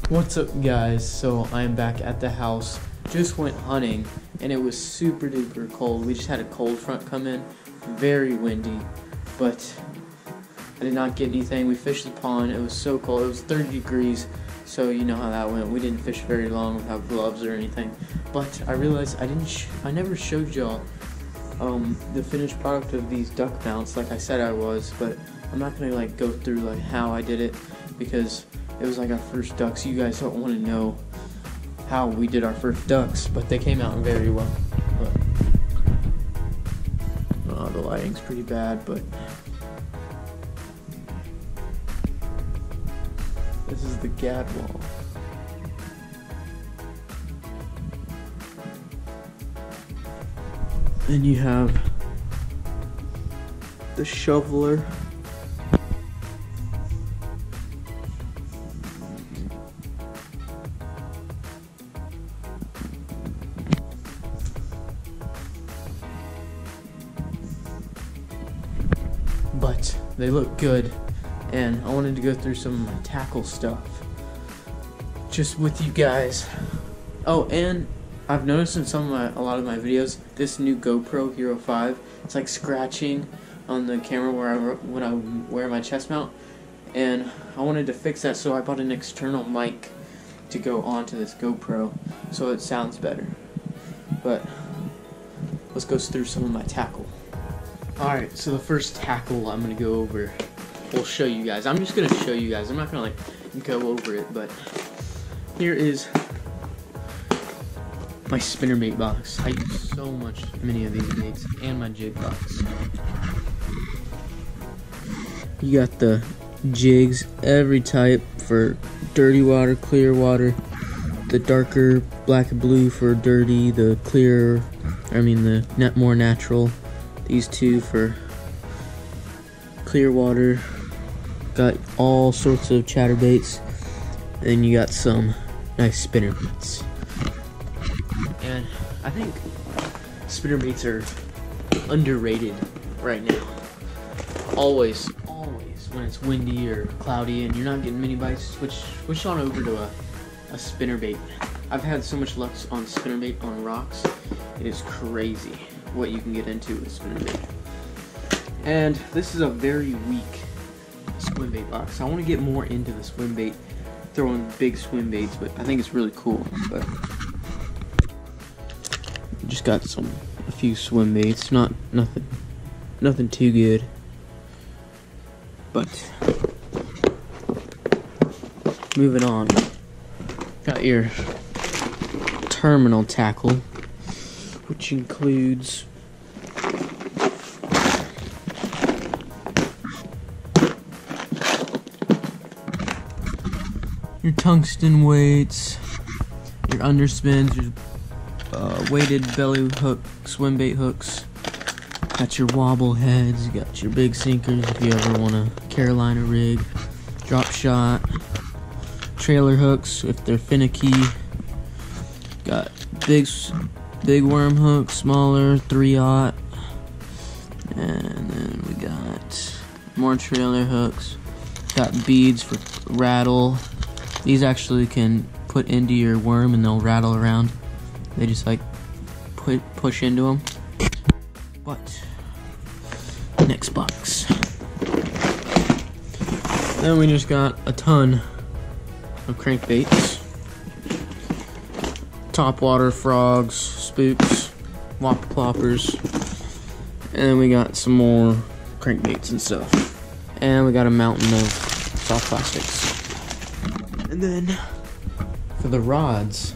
What's up, guys? So I am back at the house. Just went hunting and it was super duper cold. We just had a cold front come in, very windy, but I did not get anything. We fished the pond. It was so cold. It was 30 degrees, so you know how that went. We didn't fish very long without gloves or anything. But I realized I never showed y'all the finished product of these duck mounts like I said I was, but I'm not gonna like go through like how I did it because it was like our first ducks. You guys don't want to know how we did our first ducks, but they came out very well. But, the lighting's pretty bad, but this is the gadwall. Then you have the shoveler. But they look good, and I wanted to go through some of my tackle stuff just with you guys. Oh, and I've noticed in a lot of my videos, this new GoPro Hero 5, it's like scratching on the camera when I wear my chest mount, and I wanted to fix that, so I bought an external mic to go onto this GoPro so it sounds better. But let's go through some of my tackle. Alright, so the first tackle I'm going to go over, we'll show you guys. I'm just going to show you guys. I'm not going to like go over it, but here is my spinnerbait box. I use so many of these baits, and my jig box. You got the jigs, every type for dirty water, clear water, the darker black and blue for dirty, the more natural. These two for clear water. Got all sorts of chatterbaits. Then you got some nice spinnerbaits. And I think spinnerbaits are underrated right now. Always when it's windy or cloudy and you're not getting many bites, switch on over to a spinnerbait. I've had so much luck on spinnerbait on rocks. It is crazy what you can get into with spinnerbait. And this is a very weak swim bait box. I want to get more into the swim bait, throwing big swim baits, but I think it's really cool. But just got a few swim baits, nothing too good. But moving on, got your terminal tackle, which includes your tungsten weights, your underspins, your weighted belly hook, swim bait hooks, got your wobble heads, you got your big sinkers if you ever want a Carolina rig, drop shot, trailer hooks if they're finicky, got big worm hooks, smaller, 3/0, and then we got more trailer hooks, got beads for rattle. These actually can put into your worm and they'll rattle around. They just like push into them. But next box. Then we just got a ton of crankbaits. Topwater frogs, spooks, whopper ploppers, and we got some more crankbaits and stuff. And we got a mountain of soft plastics. And then for the rods,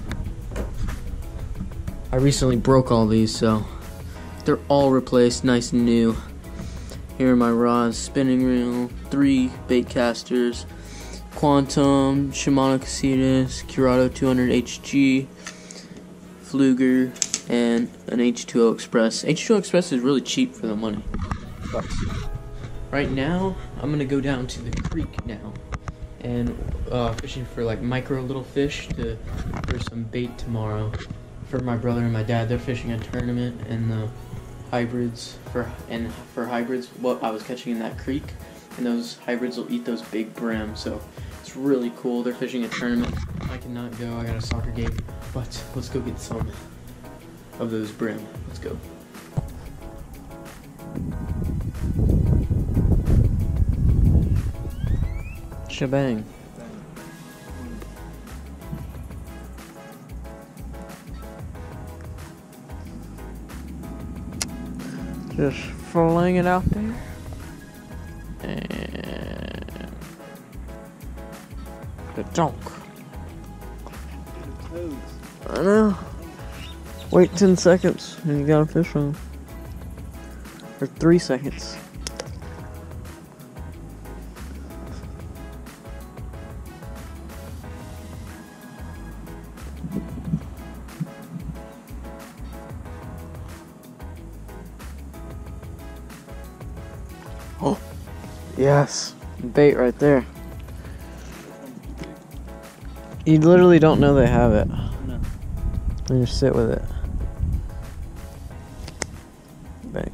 I recently broke all these, so they're all replaced, nice and new. Here are my rods: spinning reel, 3 bait casters, Quantum, Shimano Casitas, Curado 200 HG, Fluger, and an H2O Express. H2O Express is really cheap for the money. But right now, I'm gonna go down to the creek now and fishing for like micro little fish for some bait tomorrow. For my brother and my dad, they're fishing a tournament in the hybrids for hybrids. What I was catching in that creek, and those hybrids will eat those big brim. So it's really cool. They're fishing a tournament. I cannot go. I got a soccer game. But let's go get some of those brim. Let's go. Shebang. Just fling it out there. And the donk. I know. Wait 10 seconds and you got a fish on. Or 3 seconds. Oh, yes, bait right there. You literally don't know they have it. No. And just sit with it. Bang.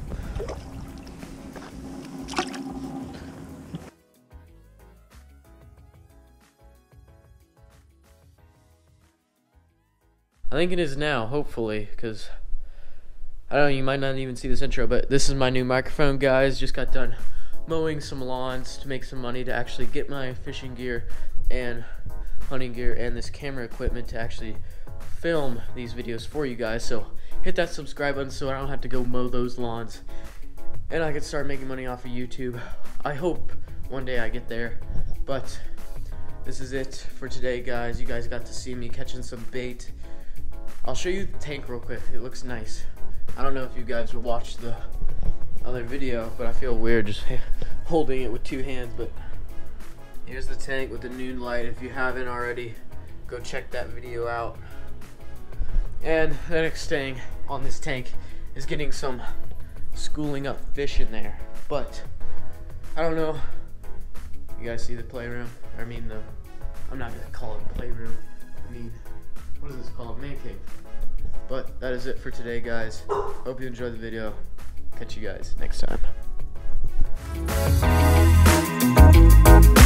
I think it is now, hopefully, because I don't know, you might not even see this intro, but this is my new microphone, guys. Just got done mowing some lawns to make some money to actually get my fishing gear and hunting gear and this camera equipment to actually film these videos for you guys. So hit that subscribe button so I don't have to go mow those lawns and I can start making money off of YouTube. I hope one day I get there, but this is it for today, guys. You guys got to see me catching some bait. I'll show you the tank real quick. It looks nice. I don't know if you guys will watch the other video, but I feel weird just holding it with 2 hands. But here's the tank with the noon light. If you haven't already, go check that video out. And the next thing on this tank is getting some schooling up fish in there. But I don't know. You guys see the playroom? I mean, I'm not gonna call it playroom. I mean, what is this called? Man cave. But that is it for today, guys. Hope you enjoyed the video. Catch you guys next time.